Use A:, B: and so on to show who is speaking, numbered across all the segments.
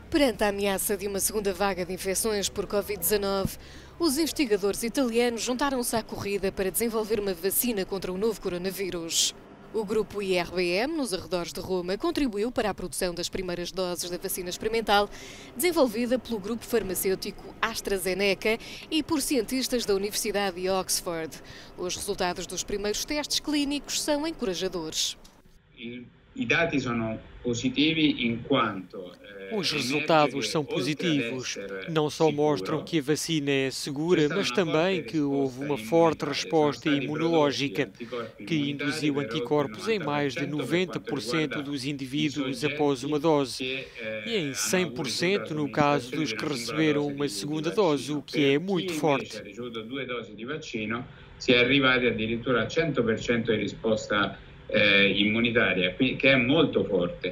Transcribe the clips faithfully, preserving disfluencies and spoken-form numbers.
A: Perante a ameaça de uma segunda vaga de infecções por Covid dezanove, os investigadores italianos juntaram-se à corrida para desenvolver uma vacina contra o novo coronavírus. O grupo I R B M, nos arredores de Roma, contribuiu para a produção das primeiras doses da vacina experimental, desenvolvida pelo grupo farmacêutico AstraZeneca e por cientistas da Universidade de Oxford. Os resultados dos primeiros testes clínicos são encorajadores.
B: I dati sono positivi in quanto
C: Os resultados são positivos. Não só mostram que a vacina é segura, mas também que houve uma forte resposta imunológica, que induziu anticorpos em mais de noventa por cento dos indivíduos após uma dose, e em cem por cento no caso dos que receberam uma segunda dose, o que é muito forte.
B: Si è arrivati addirittura a cento per cento di risposta eh, immunitaria, che è molto forte.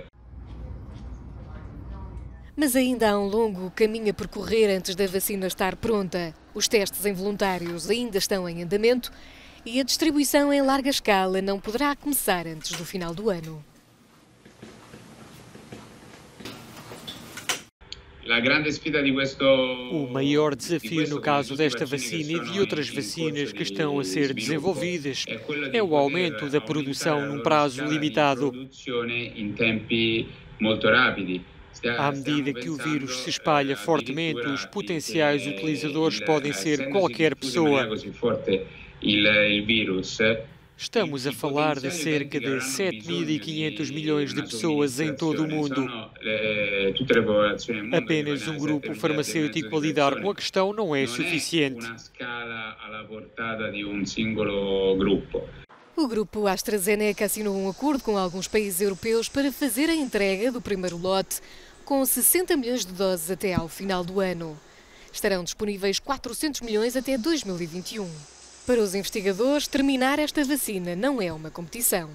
A: Mas ainda há um longo caminho a percorrer antes da vacina estar pronta. Os testes em voluntários ainda estão em andamento e a distribuição em larga escala não poderá começar antes do final do ano.
C: O maior desafio no caso desta vacina e de outras vacinas que estão a ser desenvolvidas é o aumento da produção num prazo limitado. À medida que o vírus se espalha fortemente, os potenciais utilizadores podem ser qualquer pessoa. Estamos a falar de cerca de sete mil e quinhentos milhões de pessoas em todo o mundo. Apenas um grupo farmacêutico a lidar com a questão não é suficiente.
A: O grupo AstraZeneca assinou um acordo com alguns países europeus para fazer a entrega do primeiro lote, com sessenta milhões de doses até ao final do ano. Estarão disponíveis quatrocentos milhões até dois mil e vinte e um. Para os investigadores, terminar esta vacina não é uma competição.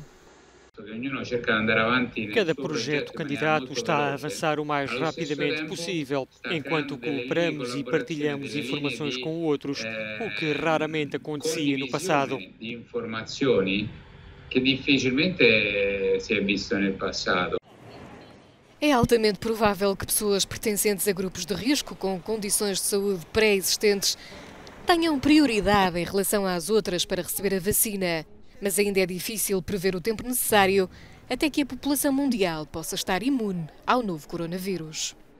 C: Cada projeto candidato está a avançar o mais rapidamente possível, enquanto cooperamos e partilhamos informações com outros, o que raramente acontecia no passado.
A: É altamente provável que pessoas pertencentes a grupos de risco com condições de saúde pré-existentes tenham prioridade em relação às outras para receber a vacina, mas ainda é difícil prever o tempo necessário até que a população mundial possa estar imune ao novo coronavírus.